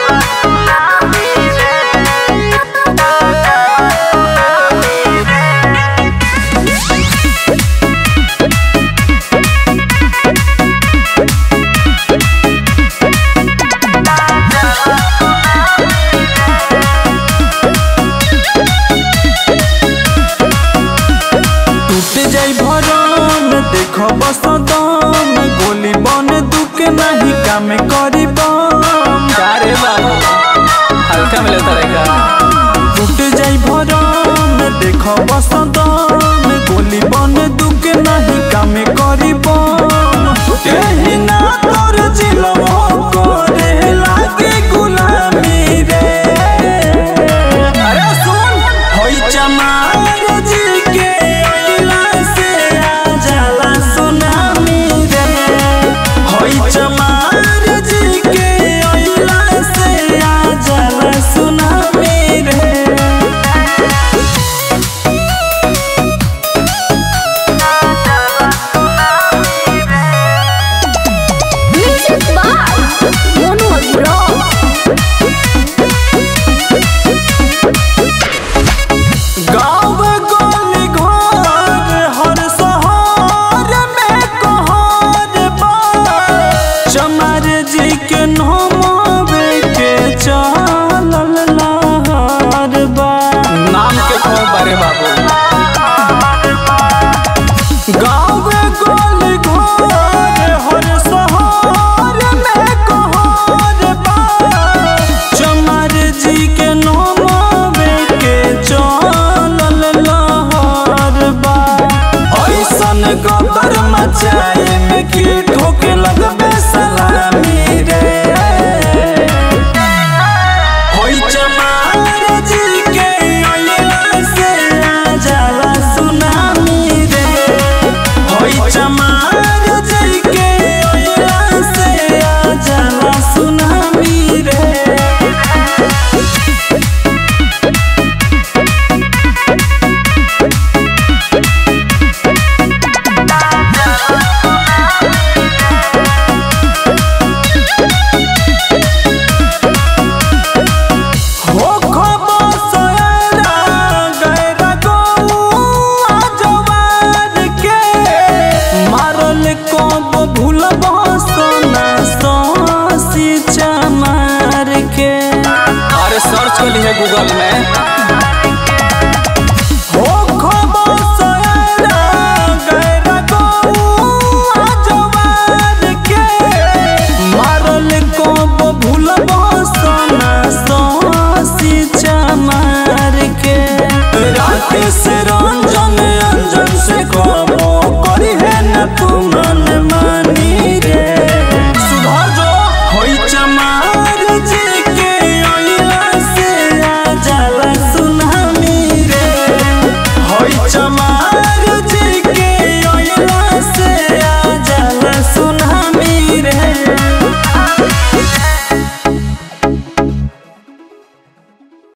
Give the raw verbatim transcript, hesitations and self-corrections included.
देखो बसदम गोली बन दुख नहीं काम करी बम अरे बाबू हल्का मिले तरेका टूट जाई भरम देखो बसदम गोली बन दुख नहीं काम करी बम एही ना तोर जिलो करे लागे गुलामी रे। अरे सुन होई चमार जी के नाम के खो बारे बाबू गाँव गोली घर हर शहर में कहर बा चमार जी के नाम के चलल लहर बा ऐसन गदर मचाए में की ठोके लगबे सलामी रे। होई चमार जी के सर्च कर लिए गूगल में हो खबर सयरा गैरा गौआ जवान के मारल को भूलबो सना ससी चमार के रात से रंजन अंजन से कबो करी है न तुम